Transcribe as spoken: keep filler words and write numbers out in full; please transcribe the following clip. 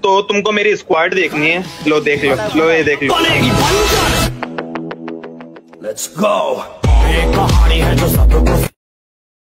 तो तुमको मेरी स्क्वाड देखनी है, लो देख लो, लो ये देख लो। Let's go. एक कहानी है जो सबको